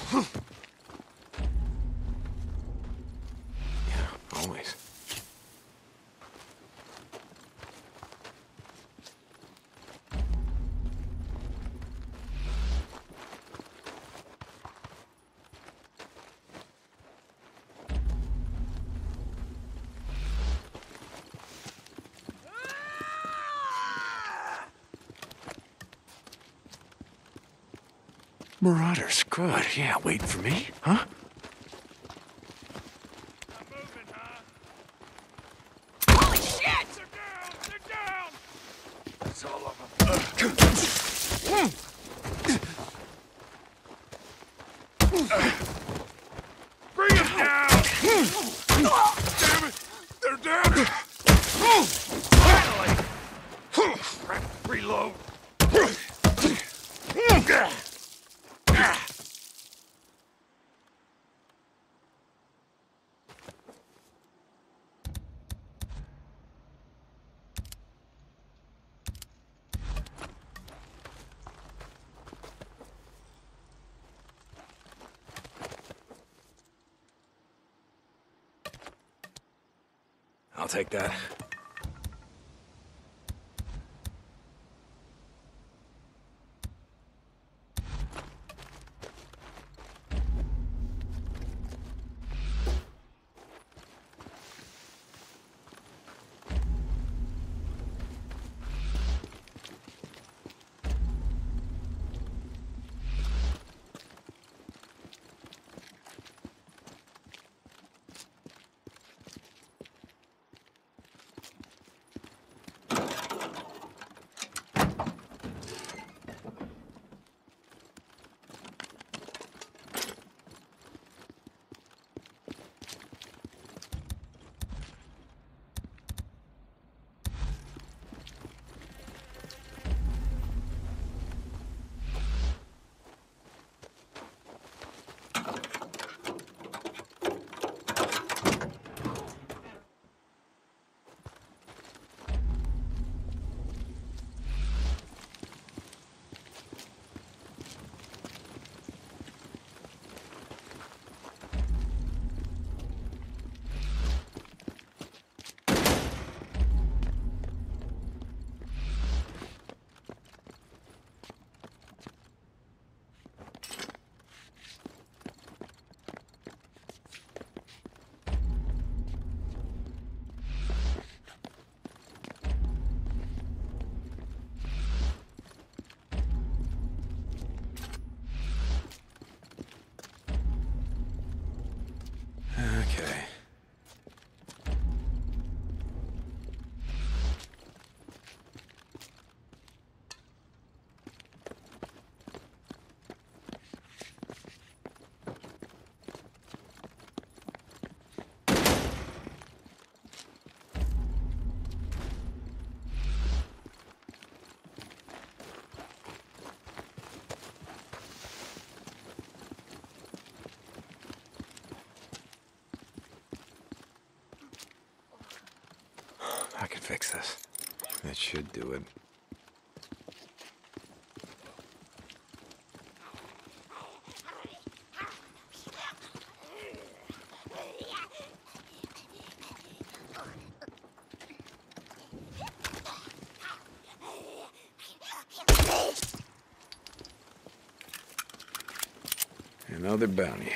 Yeah, always. Marauders, good. Yeah, waiting for me, huh? Holy shit! They're down! They're down! That's all of them. Bring them down! Damn it! They're down! Finally! Reload! I'll take that. Okay. I can fix this. That should do it. Another bounty.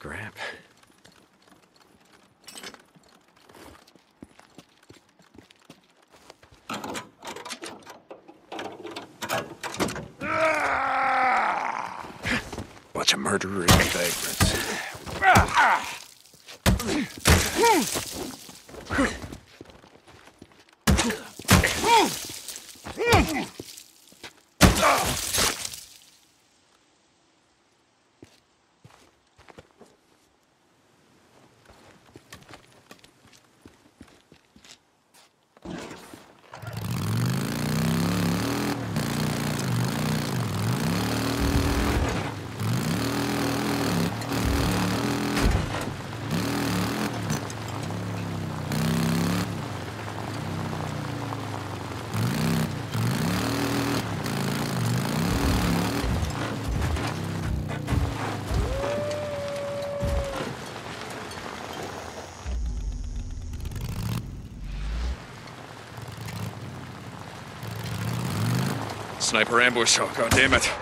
scrap. Bunch of murderers and vagrants. Sniper ambush, oh god damn it.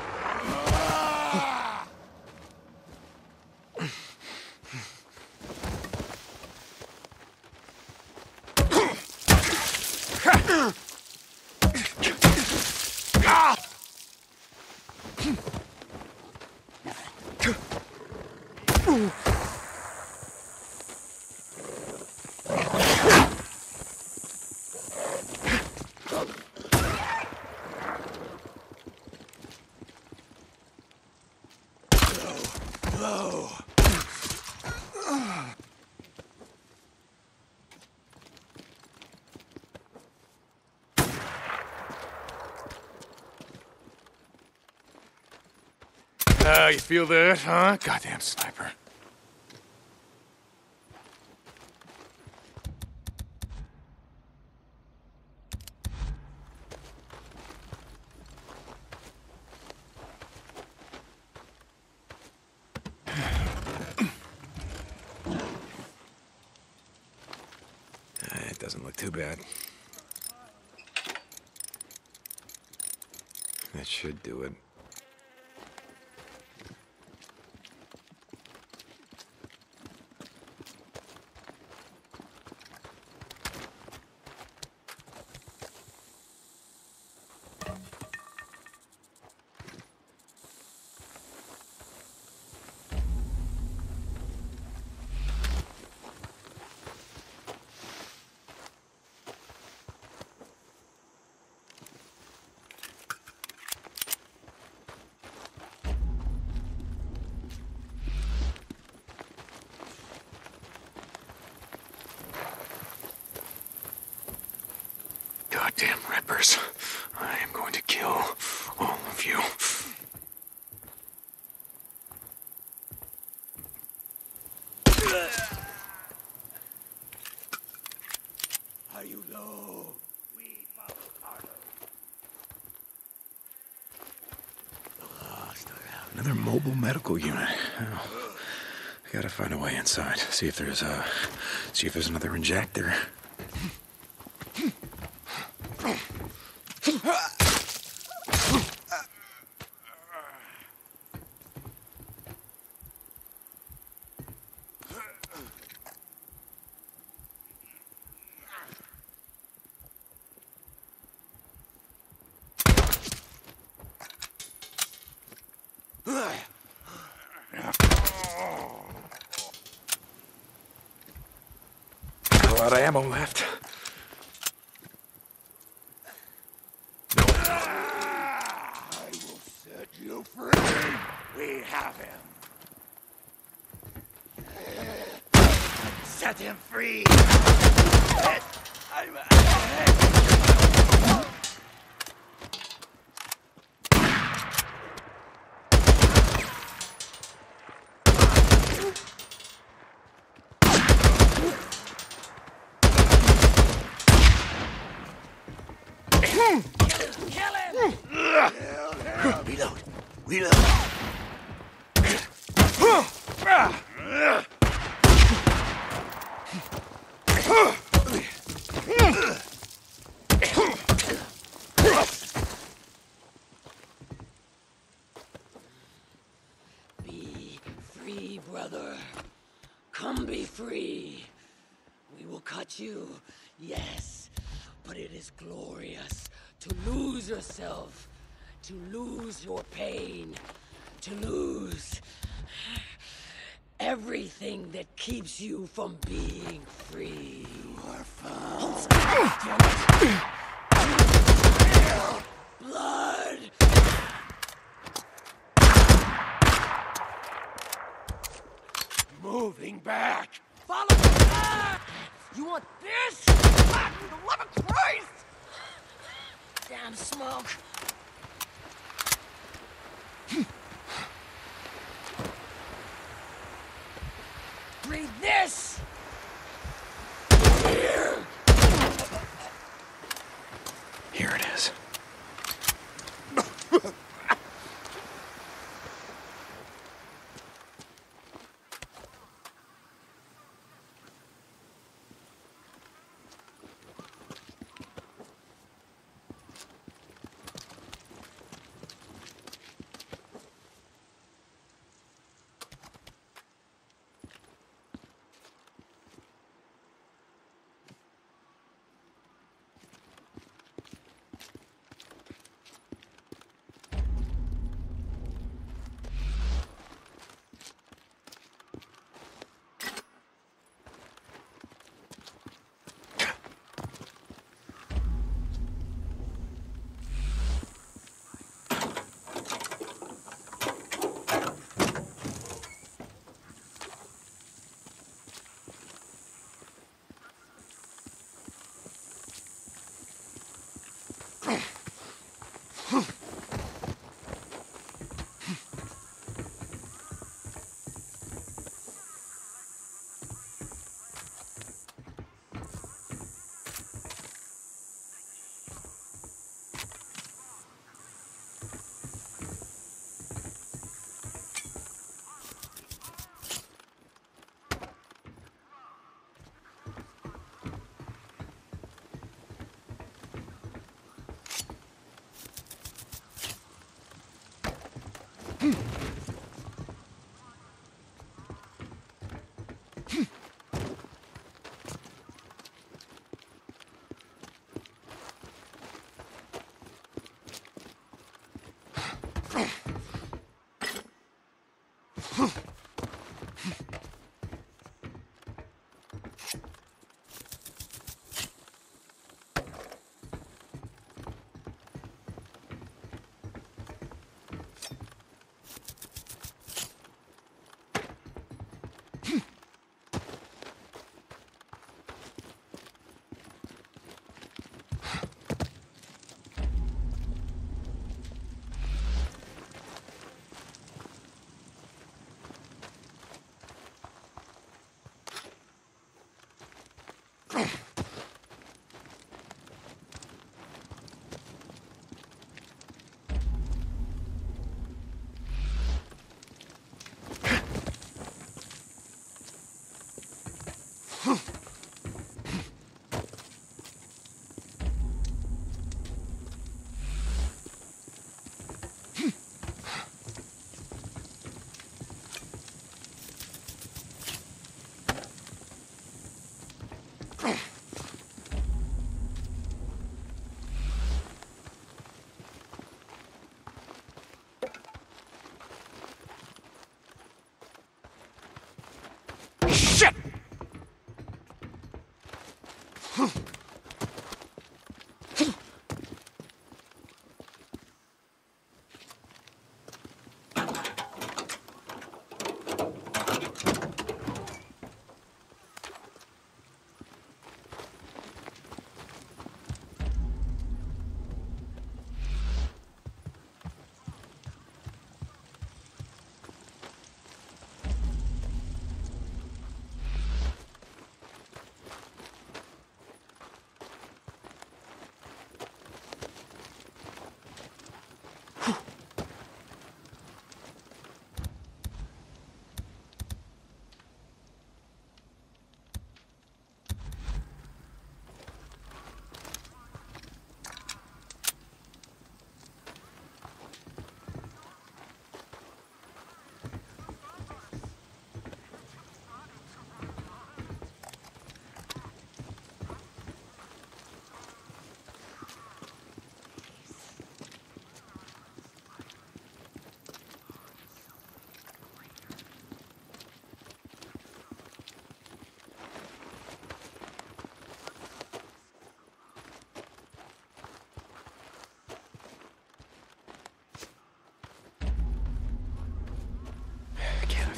You feel that, huh? Goddamn sniper. It doesn't look too bad. That should do it. Goddamn rippers. I am going to kill all of you. Are you low? We follow Carter. Another mobile medical unit. Oh, I gotta find a way inside. See if there's another injector. A lot of ammo left. I will set you free. We have him. Set him free. Kill him! Reload. Reload. Be free, brother. free. We will cut you, yes, but it is glorious to lose yourself, to lose your pain, to lose everything that keeps you from being free. You are found. Blood! Moving back! Follow me back! You want this? Back for the love of Christ! Damn smoke! Breathe this! Here! Here it is.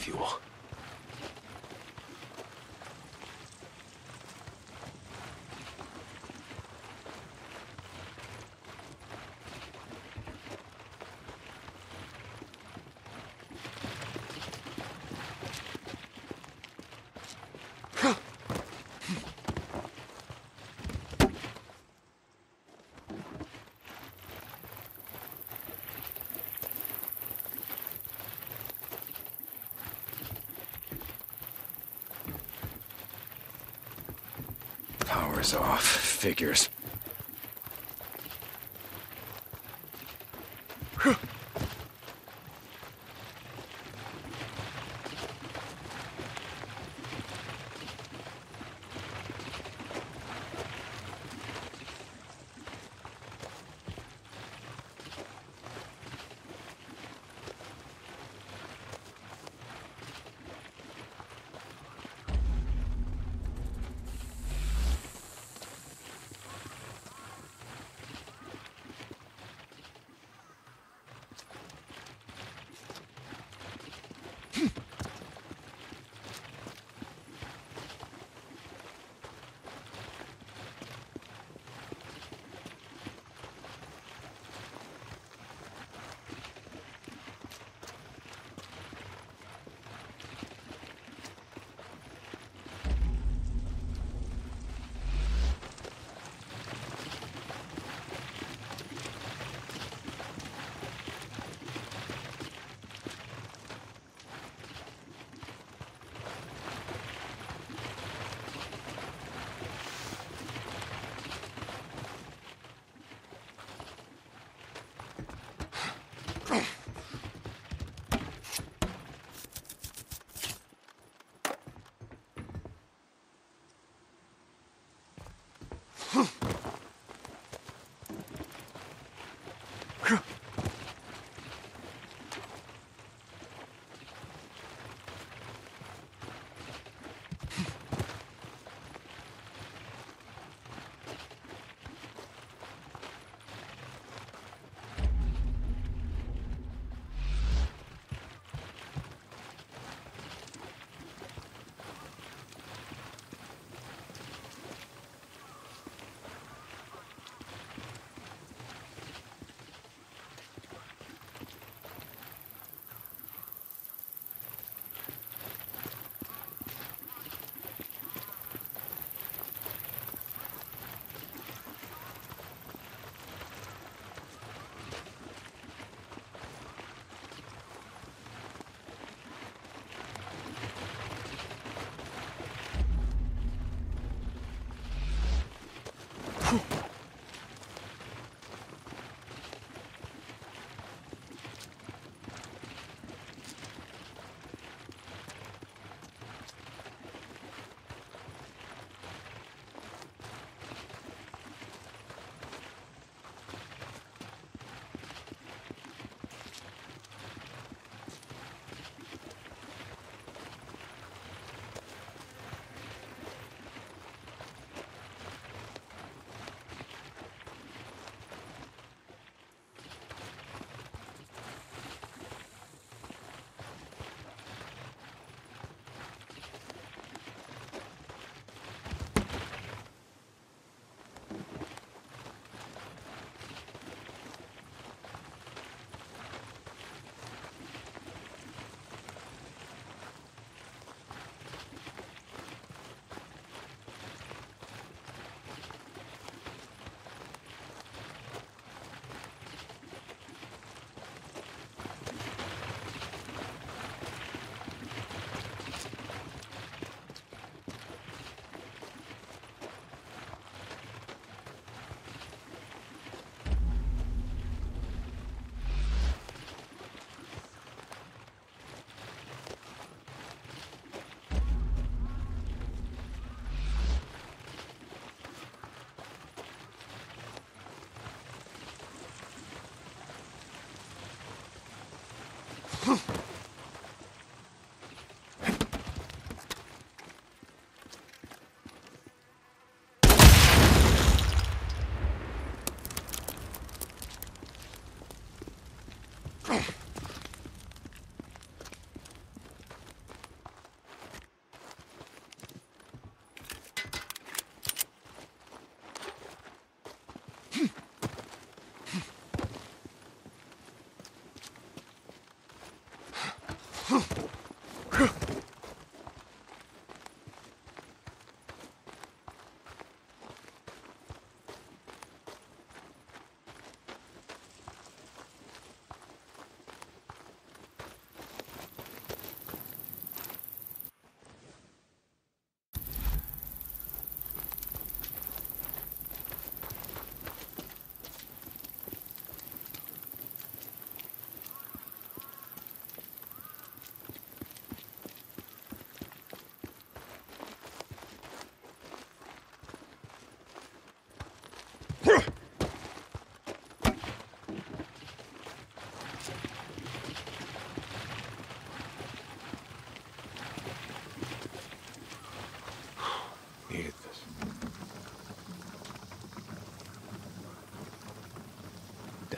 fuel. Power's off. Figures.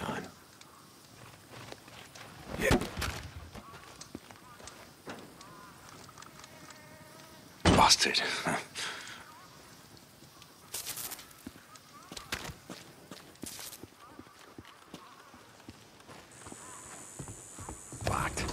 on. Yeah. Busted. Huh. Locked.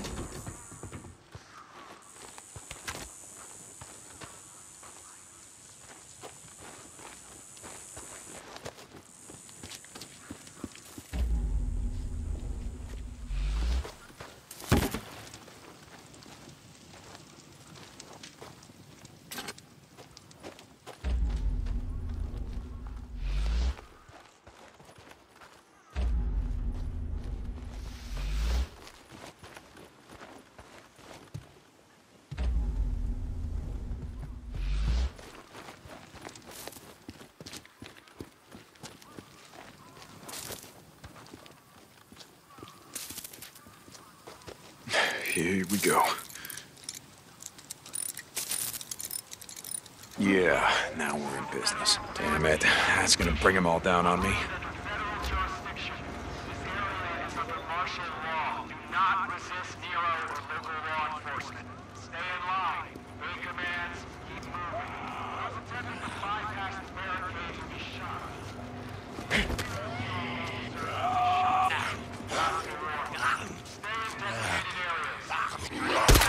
Here we go. Yeah, now we're in business. Damn it, that's gonna bring them all down on me. Federal jurisdiction. This area is under martial law. Do not resist Nero or local law enforcement. Stay in line. Obey commands. Keep moving. Those attempting to bypass the barricades will be shot. Stay in designated areas.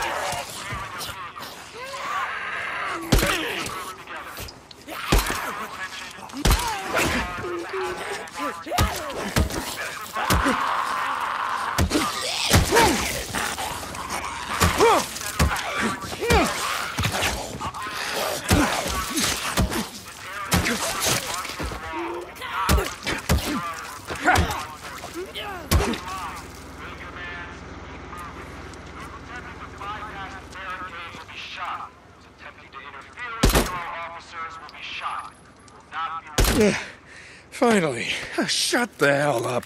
Finally. Shut the hell up.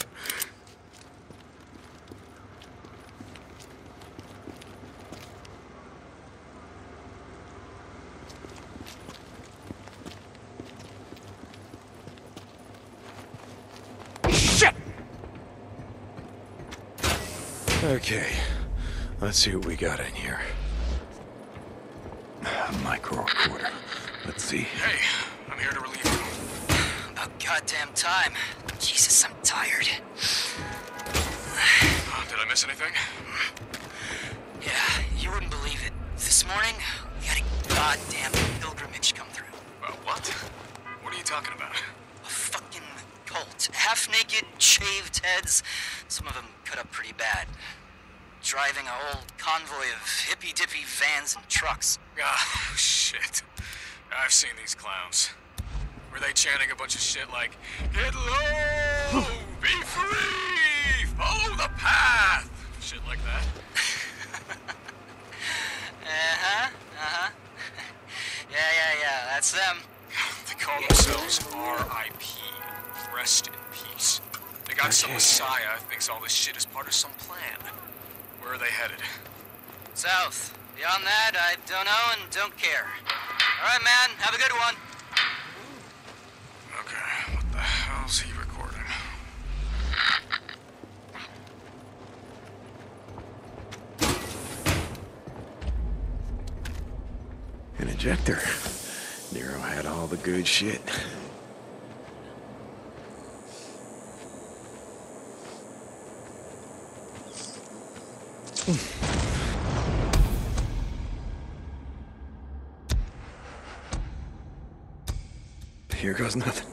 Shit! Okay. Let's see what we got in here. A micro recorder. Let's see. Hey, I'm here to relieve you. About goddamn time. Jesus, I'm tired. Did I miss anything? Yeah, you wouldn't believe it. This morning, we had a goddamn pilgrimage come through. What? What are you talking about? A fucking cult. Half-naked, shaved heads. Some of them cut up pretty bad. Driving a whole convoy of hippy-dippy vans and trucks. Oh, shit. I've seen these clowns. Were they chanting a bunch of shit like, "Get low! Be free! Follow the path!" Shit like that? Yeah, that's them. They call themselves R.I.P. Rest in peace. They got some messiah thinks all this shit is part of some plan. Where are they headed? South. Beyond that, I don't know and don't care. All right, man. Have a good one. Okay, what the hell's he recording? An ejector. Nero had all the good shit. Here goes nothing.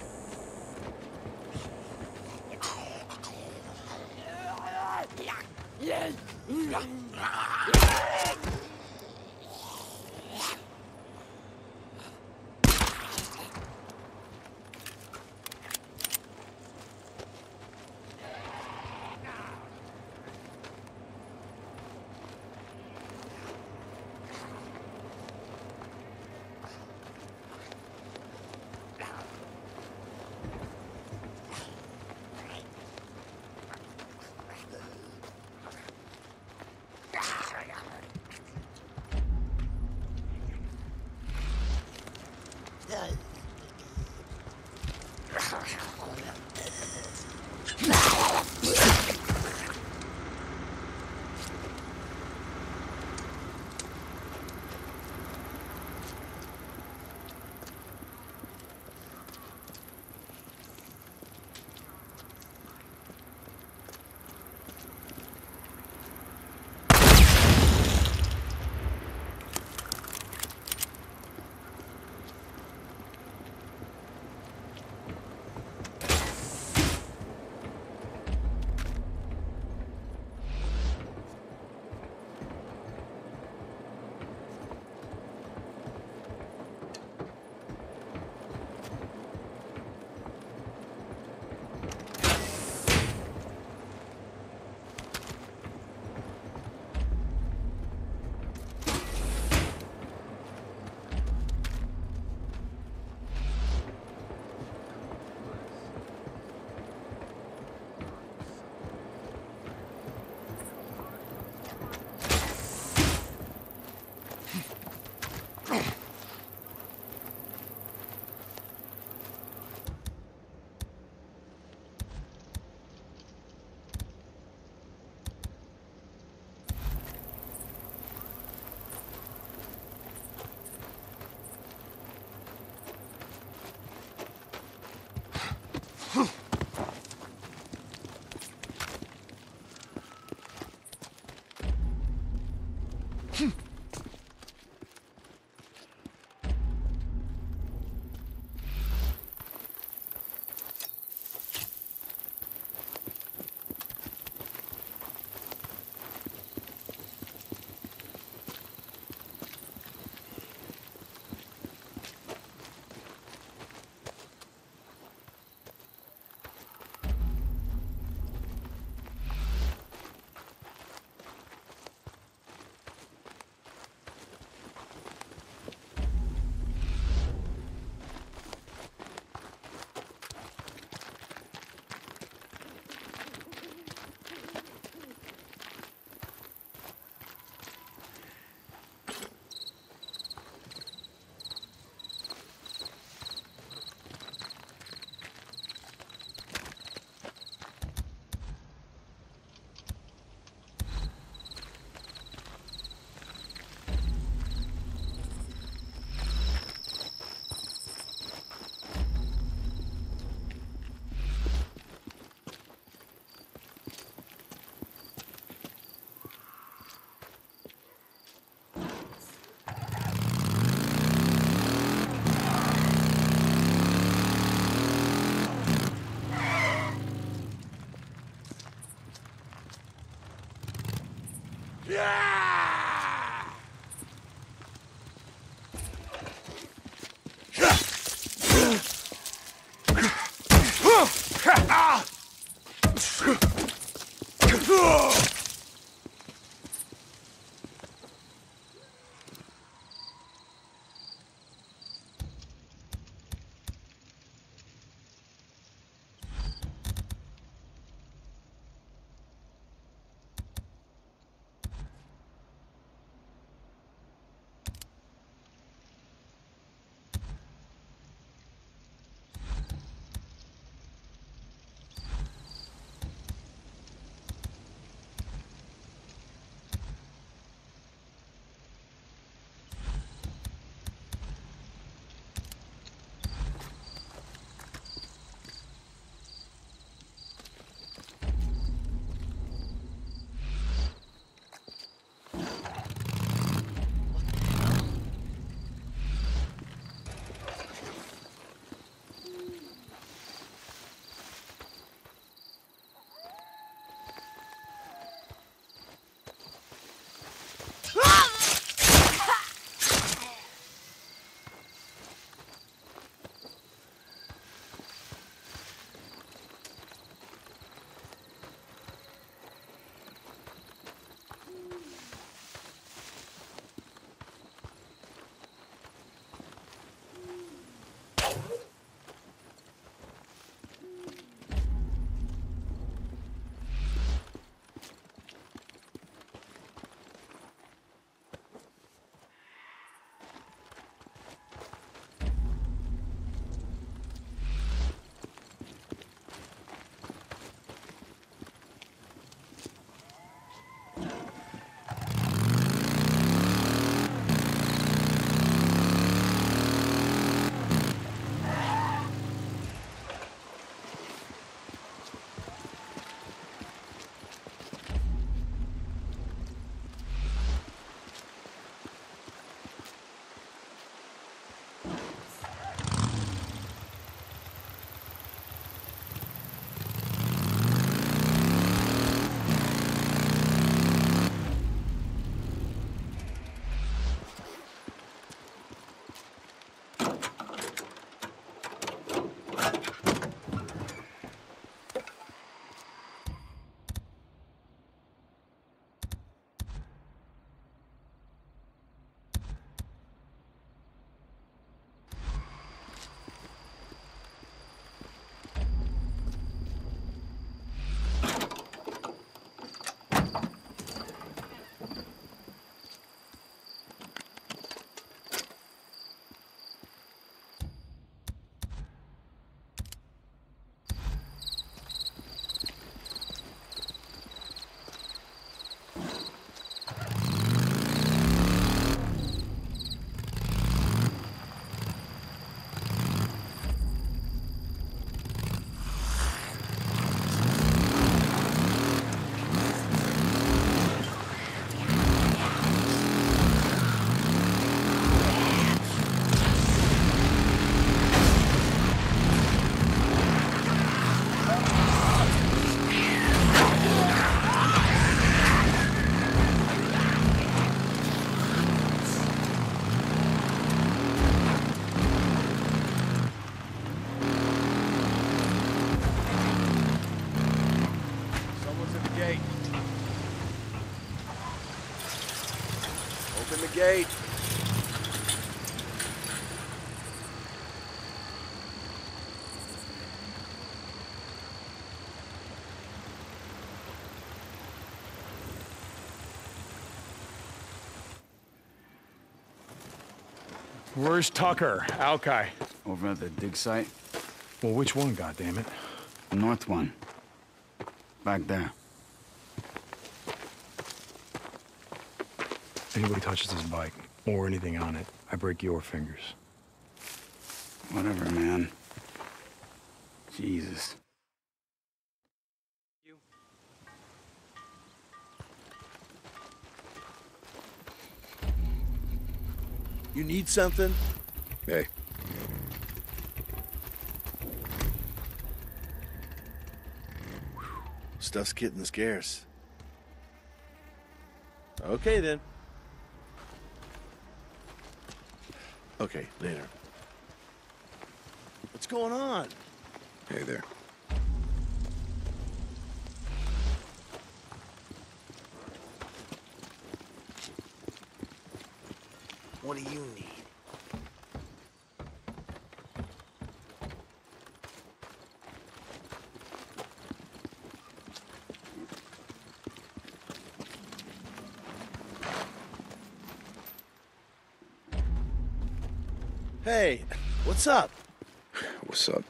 Gate. Where's Tucker, Alki? Over at the dig site. Well, which one, goddammit? The north one. Back there. Anybody touches this bike, or anything on it, I break your fingers. Whatever, man. Jesus. You need something? Hey. Stuff's getting scarce. Okay, then. Okay, later. What's going on? Hey there. What do you need? Hey, what's up? What's up?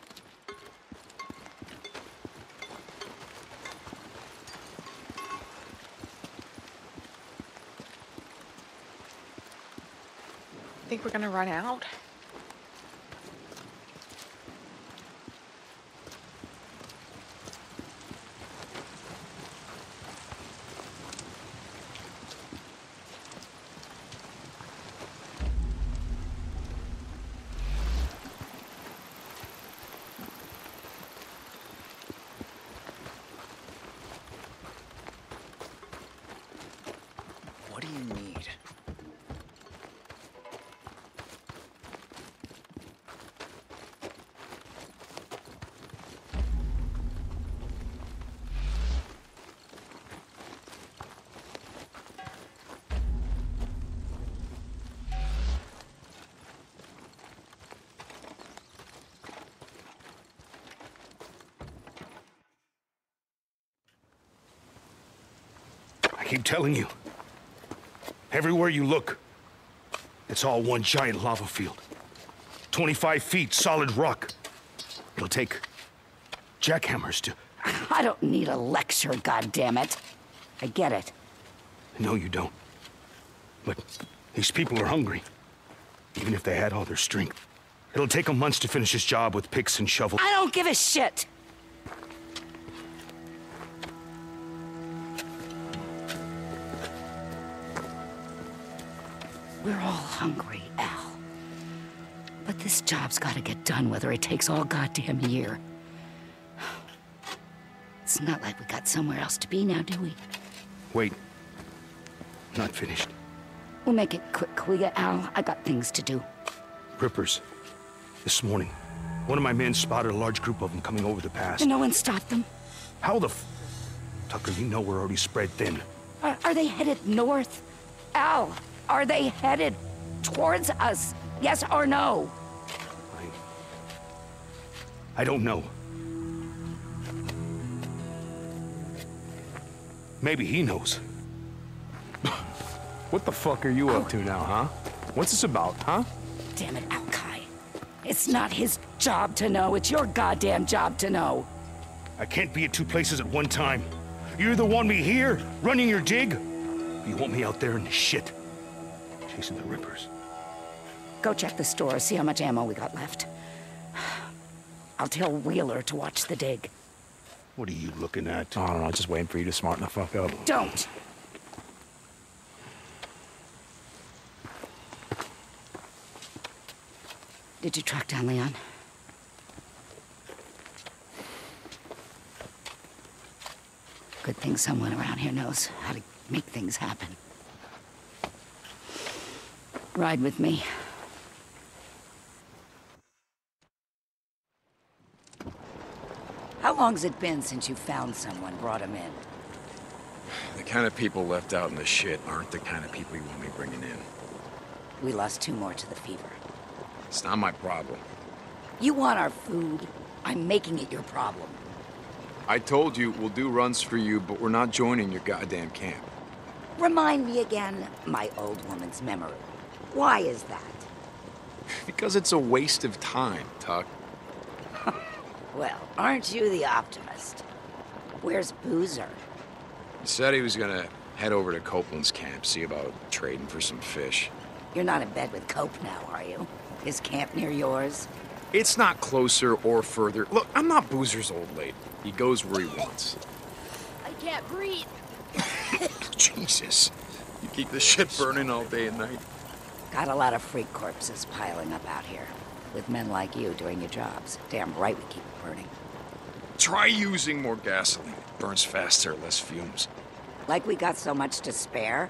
Think we're gonna run out? What do you need? I keep telling you. Everywhere you look, it's all one giant lava field. 25 feet solid rock. It'll take jackhammers to... I don't need a lecture, goddammit. I get it. No, you don't. But these people are hungry. Even if they had all their strength. It'll take them months to finish this job with picks and shovels. I don't give a shit! We're all hungry, Al. But this job's gotta get done whether it takes all goddamn year. It's not like we got somewhere else to be now, do we? Wait. Not finished. We'll make it quick, will ya, Al? I got things to do. Rippers. This morning, one of my men spotted a large group of them coming over the pass. And no one stopped them? How the f... Tucker, you know we're already spread thin. Are they headed north? Al, are they headed towards us? Yes or no? I don't know. Maybe he knows. What the fuck are you up to now, huh? What's this about, huh? Damn it, Al-Kai. It's not his job to know. It's your goddamn job to know. I can't be at two places at one time. You either want me here, running your dig, or you want me out there in the shit, chasing the Rippers. Go check the store, see how much ammo we got left. I'll tell Wheeler to watch the dig. What are you looking at? I don't know, just waiting for you to smarten the fuck up. Don't! Did you track down Leon? Good thing someone around here knows how to make things happen. Ride with me. How long's it been since you found someone, brought him in? The kind of people left out in the shit aren't the kind of people you want me bringing in. We lost 2 more to the fever. It's not my problem. You want our food? I'm making it your problem. I told you we'll do runs for you, but we're not joining your goddamn camp. Remind me again, my old woman's memory. Why is that? Because it's a waste of time, Tuck. Well, aren't you the optimist? Where's Boozer? He said he was gonna head over to Copeland's camp, see about trading for some fish. You're not in bed with Cope now, are you? His camp near yours? It's not closer or further. Look, I'm not Boozer's old lady. He goes where he wants. I can't breathe. Jesus. You keep the shit burning all day and night. Got a lot of freak corpses piling up out here. With men like you doing your jobs. Damn right we keep it burning. Try using more gasoline. It burns faster, less fumes. Like we got so much to spare?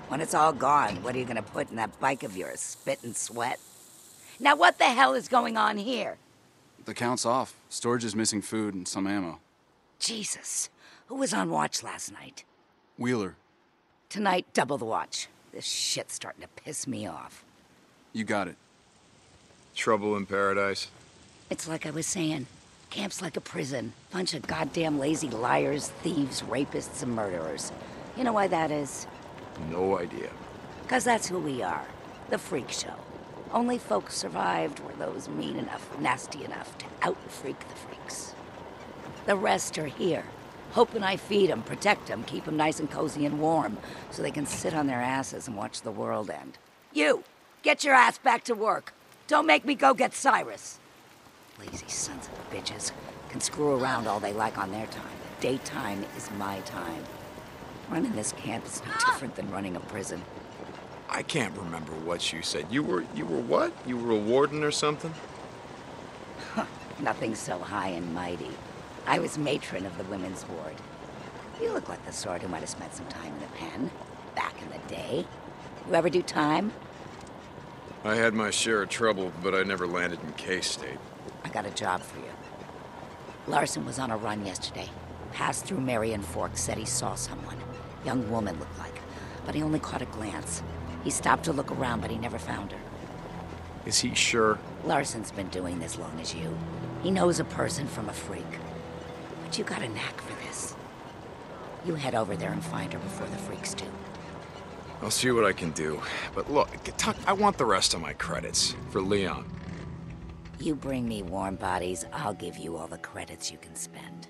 When it's all gone, what are you gonna put in that bike of yours? Spit and sweat? Now what the hell is going on here? The count's off. Storage is missing food and some ammo. Jesus. Who was on watch last night? Wheeler, Tonight, double the watch. This shit's starting to piss me off. you got it. Trouble in paradise. It's like I was saying. Camp's like a prison. Bunch of goddamn lazy liars, thieves, rapists, and murderers. You know why that is? No idea. 'Cause that's who we are. The freak show. Only folks survived were those mean enough, nasty enough to out-freak the freaks. The rest are here. Hoping I feed them, protect them, keep them nice and cozy and warm, so they can sit on their asses and watch the world end. You! Get your ass back to work. Don't make me go get Cyrus. Lazy sons of bitches can screw around all they like on their time. Daytime is my time. Running this camp is no different than running a prison. I can't remember what you said. You were what? You were a warden or something? Nothing so high and mighty. I was matron of the women's ward. You look like the sort who might have spent some time in the pen, back in the day. You ever do time? I had my share of trouble, but I never landed in K-State. I got a job for you. Larson was on a run yesterday. Passed through Marion Fork, said he saw someone. Young woman looked like, but he only caught a glance. He stopped to look around, but he never found her. Is he sure? Larson's been doing this long as you. He knows a person from a freak. But you got a knack for this. You head over there and find her before the freaks do. I'll see what I can do. But look, I want the rest of my credits for Leon. You bring me warm bodies, I'll give you all the credits you can spend.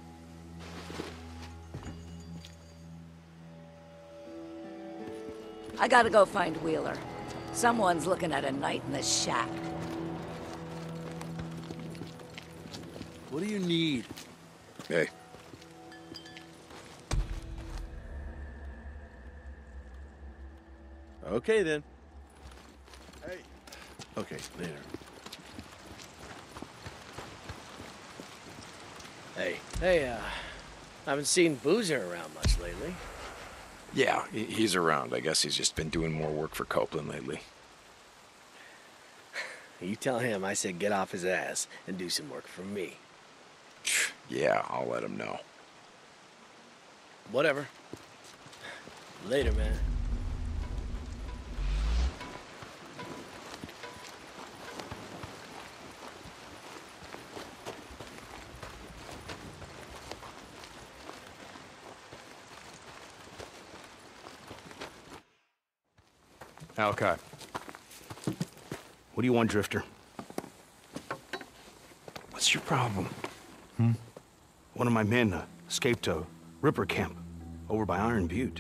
I gotta go find Wheeler. Someone's looking at a night in the shack. What do you need? Hey. Okay, then. Hey. Okay, later. Hey, I haven't seen Boozer around much lately. Yeah, he's around. I guess he's just been doing more work for Copeland lately. You tell him I said get off his ass and do some work for me. Yeah, I'll let him know. Whatever. Later, man. Alcott. What do you want, Drifter? What's your problem? One of my men escaped to Ripper Camp over by Iron Butte.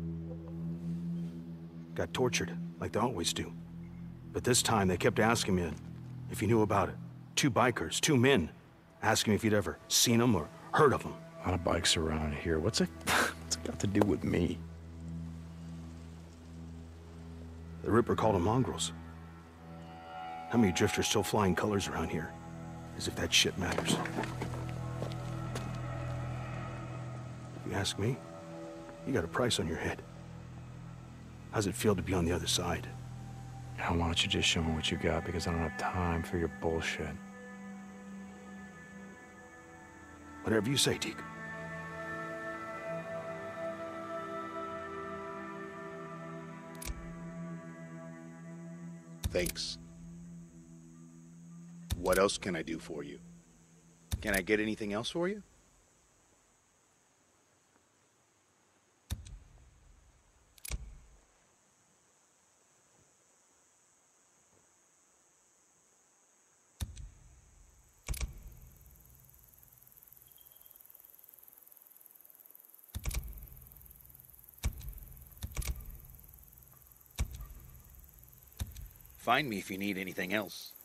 Got tortured, like they always do. But this time they kept asking me if you knew about it. Two bikers, two men, asking me if you'd ever seen them or heard of them. A lot of bikes around here. What's it got to do with me? The Ripper called them mongrels. How many drifters still flying colors around here? As if that shit matters. If you ask me, you got a price on your head. How's it feel to be on the other side? Now, why don't you just show me what you got, because I don't have time for your bullshit. Whatever you say, Deke. Thanks. What else can I do for you? Can I get anything else for you? Find me if you need anything else.